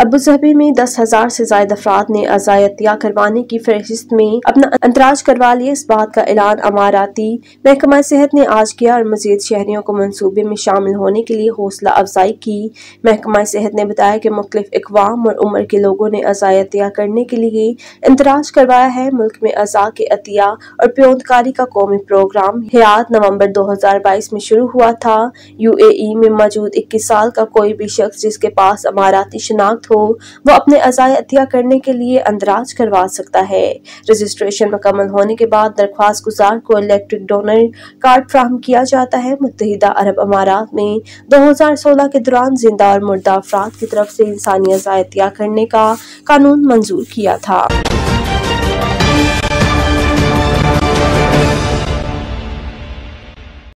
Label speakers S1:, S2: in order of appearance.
S1: Abu Dhabi में 10,000 से ज्यादा अफराद ने अज़ायतिया करवाने की फहरिस्त में अपना अंतराज करवा लिया। इस बात का ऐलान अमाराती महकमा सेहत ने आज किया और मजीद शहरियों को मनसूबे में शामिल होने के लिए हौसला अफजाई की। महकमा सेहत ने बताया कि मुख्तलिफ अक़वाम और उम्र के लोगों ने अज़ायतिया करने के लिए इंतराज करवाया है। मुल्क में अज़ा के अतिया और प्योंदकारी का कौमी प्रोग्राम हयात नवंबर 2022 में शुरू हुआ था। UAE में मौजूद 21 साल का कोई भी शख्स जिसके पास अमाराती शनाख्त हो वो अपने अज़ायतिया करने के लिए अंदराज करवा सकता है। रजिस्ट्रेशन मुकम्मल होने के बाद दरख्वास्त गुजार को इलेक्ट्रिक डोनर कार्ड फ्राहम किया जाता है। मुत्तहिदा अरब अमारात में 2016 के दौरान जिंदा और मुर्दा अफराद की तरफ से इंसानी अज़ायतिया करने का कानून मंजूर किया था।